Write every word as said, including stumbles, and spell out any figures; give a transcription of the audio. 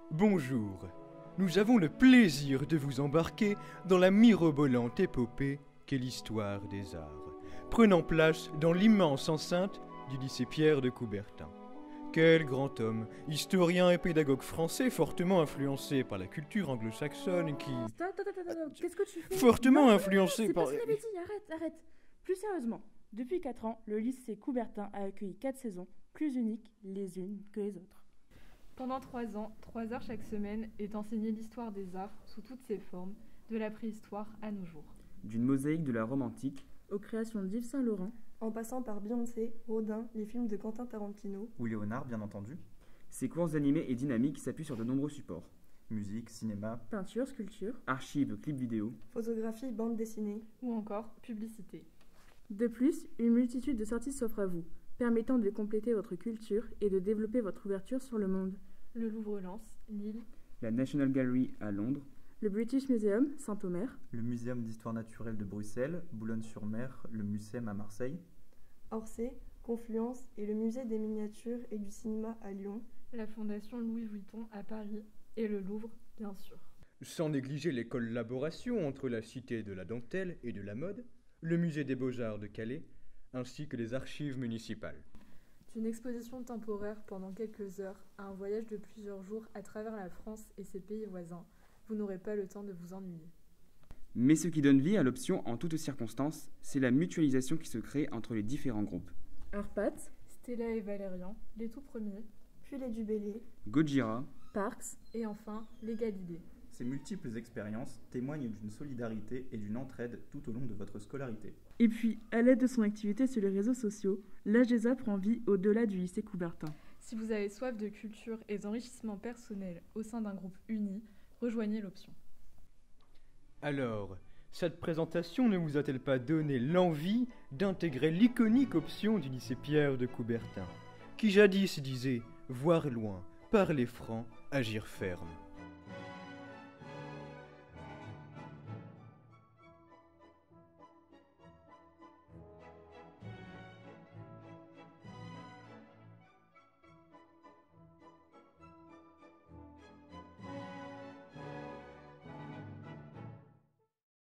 Bonjour, nous avons le plaisir de vous embarquer dans la mirobolante épopée qu'est l'histoire des arts, prenant place dans l'immense enceinte du lycée Pierre de Coubertin. Quel grand homme, historien et pédagogue français fortement influencé par la culture anglo-saxonne qui... Stop, attends, attends, attends, qu'est-ce que tu fais? Fortement Non, influencé c'est par... pas ce qu'il avait dit, arrête, arrête. Plus sérieusement, depuis quatre ans, le lycée Coubertin a accueilli quatre saisons, plus uniques les unes que les autres. Pendant trois ans, trois heures chaque semaine est enseignée l'histoire des arts sous toutes ses formes, de la préhistoire à nos jours. D'une mosaïque de la Rome antique aux créations d'Yves Saint-Laurent, en passant par Beyoncé, Rodin, les films de Quentin Tarantino, ou Léonard bien entendu. Ces courses animées et dynamiques s'appuient sur de nombreux supports. Musique, cinéma, peinture, sculpture, archives, clips vidéo, photographie, bande dessinée, ou encore publicité. De plus, une multitude de sorties s'offre à vous, permettant de compléter votre culture et de développer votre ouverture sur le monde. Le Louvre-Lens, Lille, la National Gallery à Londres, le British Museum, Saint-Omer, le Muséum d'histoire naturelle de Bruxelles, Boulogne-sur-Mer, le Mucem à Marseille, Orsay, Confluence et le Musée des miniatures et du cinéma à Lyon, la Fondation Louis Vuitton à Paris et le Louvre, bien sûr. Sans négliger les collaborations entre la Cité de la Dentelle et de la Mode, le Musée des Beaux-Arts de Calais, ainsi que les archives municipales. D'une exposition temporaire pendant quelques heures à un voyage de plusieurs jours à travers la France et ses pays voisins, vous n'aurez pas le temps de vous ennuyer. Mais ce qui donne vie à l'option en toutes circonstances, c'est la mutualisation qui se crée entre les différents groupes. Arpat, Stella et Valérian, les tout premiers, puis les Dubélé, Gojira, Parks et enfin les Galilée. Ces multiples expériences témoignent d'une solidarité et d'une entraide tout au long de votre scolarité. Et puis, à l'aide de son activité sur les réseaux sociaux, l'A G E S A prend vie au-delà du lycée Coubertin. Si vous avez soif de culture et d'enrichissement personnel au sein d'un groupe uni, rejoignez l'option. Alors, cette présentation ne vous a-t-elle pas donné l'envie d'intégrer l'iconique option du lycée Pierre de Coubertin, qui jadis disait « voir loin, parler franc, agir ferme »